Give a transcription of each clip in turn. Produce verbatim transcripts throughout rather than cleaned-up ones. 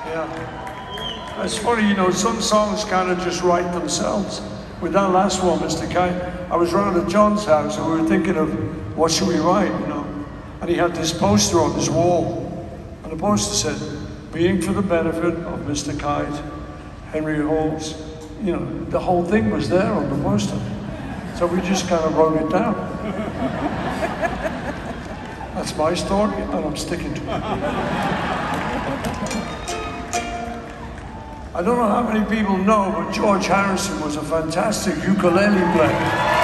Yeah. It's funny, you know, some songs kind of just write themselves. With that last one, Mister Kite, I was round at John's house and we were thinking of what should we write, you know. And he had this poster on his wall. And the poster said, being for the benefit of Mister Kite, Henry Halls. You know, the whole thing was there on the poster. So we just kind of wrote it down. That's my story, and I'm sticking to it. I don't know how many people know, but George Harrison was a fantastic ukulele player.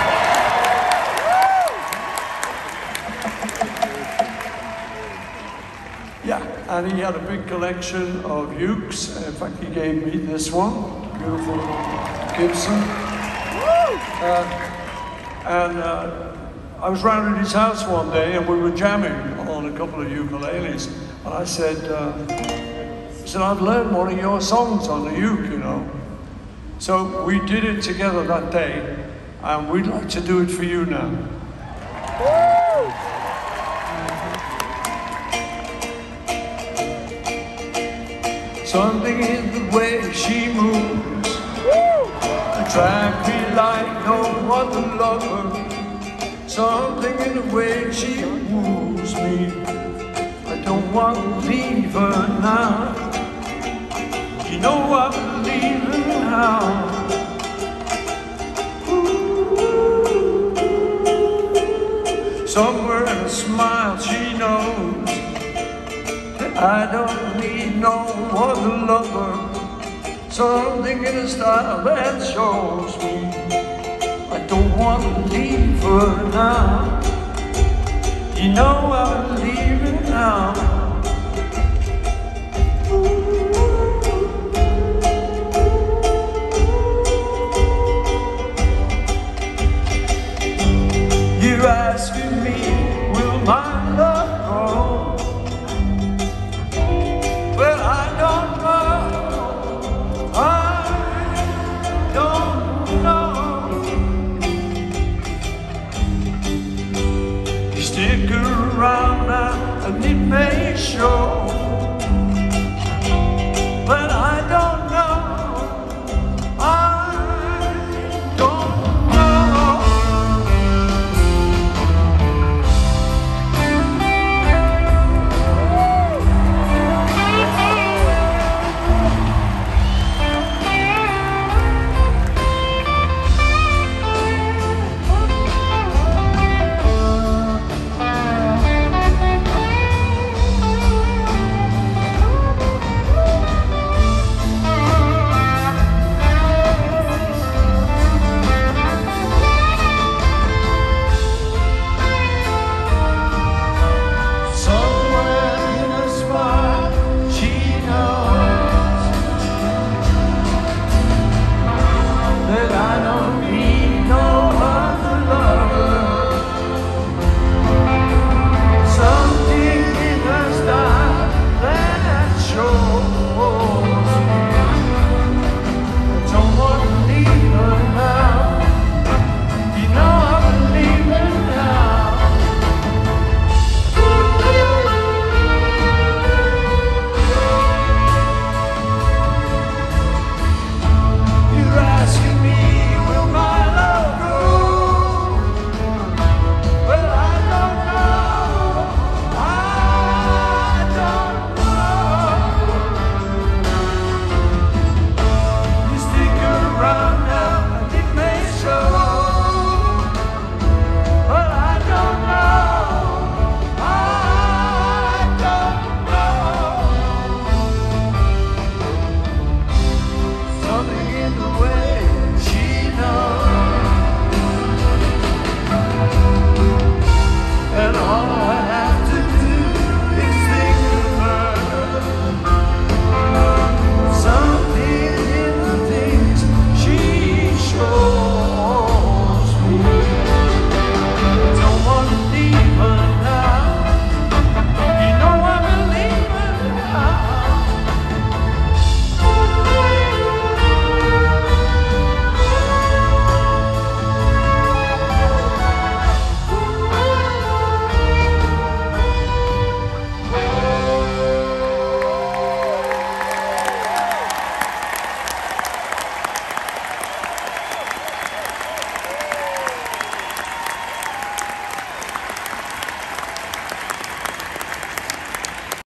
Yeah, and he had a big collection of ukes. In fact, he gave me this one, beautiful Gibson. Uh, and uh, I was round at his house one day, and we were jamming on a couple of ukuleles. And I said, uh, I said, I've learned one of your songs on the uke, you know. So we did it together that day, and we'd like to do it for you now. Something in the way she moves attract me like no other lover. Something in the way she moves me, I don't want to leave her now. You know I'm leaving now. Ooh. Somewhere in a smile she knows that I don't need no other lover. Something in a style that shows me I don't want to leave her now. You know I'm leaving now.